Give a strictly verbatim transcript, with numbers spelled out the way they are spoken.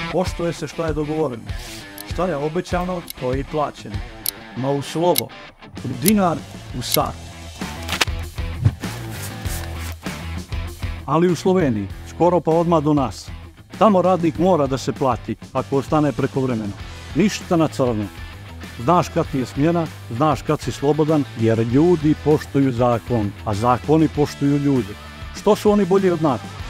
Poštuje se što je dogovoreno. Što je obećano, to je i plaćeno. Ma u slovo, u dinar, u sat. Ali u Sloveniji, skoro pa odmah do nas. Tamo radnik mora da se plati ako ostane prekovremeno. Ništa na crno. Znaš kad ti je smjena, znaš kad si slobodan, jer ljudi poštuju zakon, a zakoni poštuju ljudi. Što su oni bolji od nas?